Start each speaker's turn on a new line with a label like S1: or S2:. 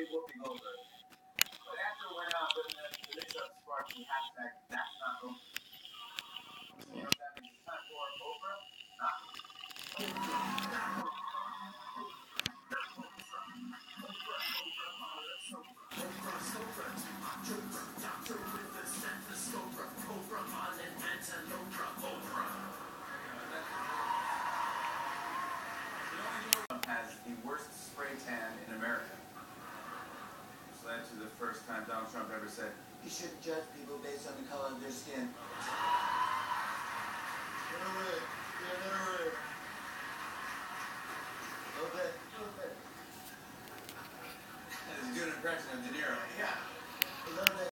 S1: Has the worst spray tan in America. This led to the first time Donald Trump ever said, "You shouldn't judge people based on the color of their skin."